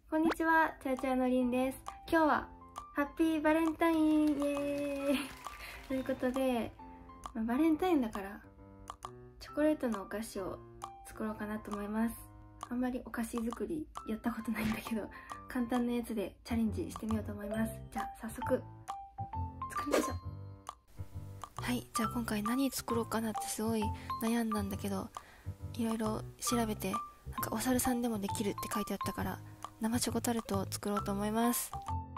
こんにちは、チャーチャーのりんです。今日はハッピーバレンタインイエーイということで、バレンタインだからチョコレートのお菓子を作ろうかなと思います。あんまりお菓子作りやったことないんだけど、簡単なやつでチャレンジしてみようと思います。じゃあ早速作りましょう。はい、じゃあ今回何作ろうかなってすごい悩んだんだけど、いろいろ調べて、なんかお猿さんでもできるって書いてあったから生チョコタルトを作ろうと思います。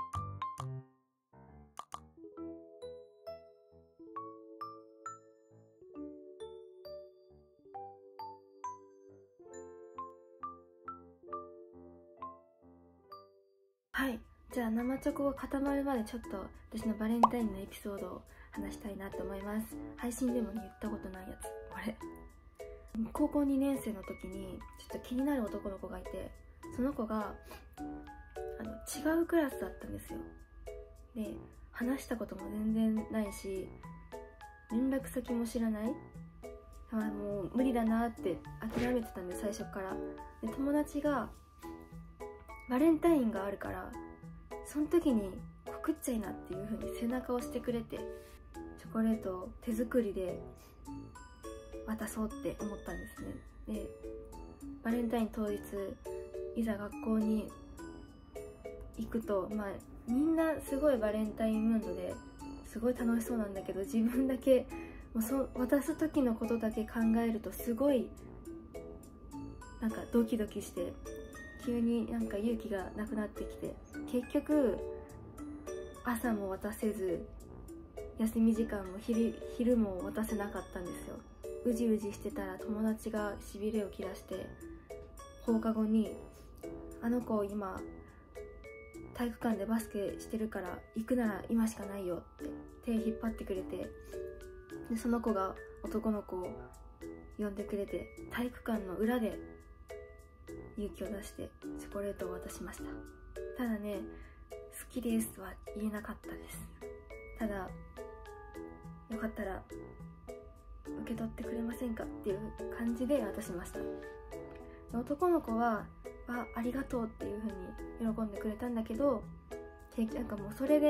はい、じゃあ生チョコが固まるまでちょっと私のバレンタインのエピソードを話したいなと思います。配信でもね言ったことないやつこれ。高校2年生の時にちょっと気になる男の子がいて、その子が違うクラスだったんですよ。で話したことも全然ないし、連絡先も知らない。だからもう無理だなって諦めてたんで、最初から。で友達がバレンタインがあるからその時に告っちゃいなっていう風に背中を押してくれて、チョコレートを手作りで渡そうって思ったんですね。でバレンタイン当日いざ学校に行くと、みんなすごいバレンタインムードですごい楽しそうなんだけど、自分だけもう渡す時のことだけ考えるとすごいなんかドキドキして、急になんか勇気がなくなってきて、結局朝も渡せず休み時間も昼も渡せなかったんですよ。うじうじしてたら友達がしびれを切らして、放課後に「あの子今体育館でバスケしてるから行くなら今しかないよ」って手引っ張ってくれて、でその子が男の子を呼んでくれて、体育館の裏で勇気を出してチョコレートを渡しました。ただね、好きですは言えなかったです。ただよかったら受け取ってくれませんかっていう感じで渡しました。男の子はありがとうっていう風に喜んでくれたんだけど、なんかもうそれ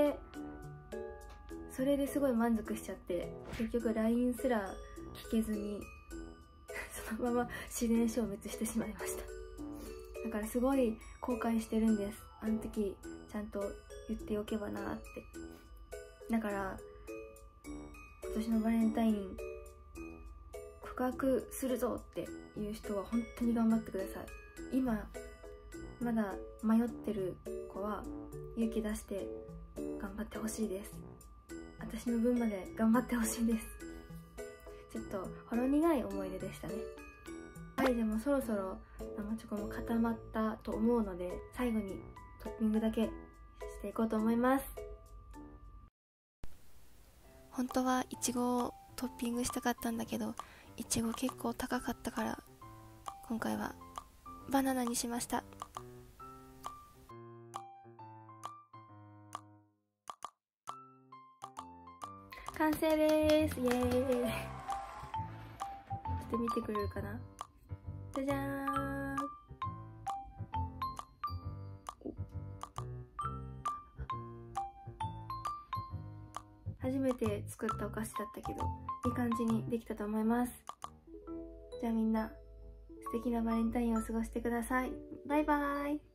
ですごい満足しちゃって、結局 LINE すら聞けずにそのまま自然消滅してしまいました。だからすごい後悔してるんです。あの時ちゃんと言っておけばなって。だから今年のバレンタイン告白するぞっていう人は本当に頑張ってください。今まだ迷ってる子は勇気出して頑張ってほしいです。私の分まで頑張ってほしいです。ちょっとほろ苦い思い出でしたね。はい、でもそろそろ生チョコも固まったと思うので、最後にトッピングだけしていこうと思います。本当はイチゴをトッピングしたかったんだけど、イチゴ結構高かったから今回はバナナにしました。完成です。イエーイ。ちょっと見てくれるかな。じゃじゃーん。初めて作ったお菓子だったけどいい感じにできたと思います。じゃあみんな素敵なバレンタインを過ごしてください。バイバーイ。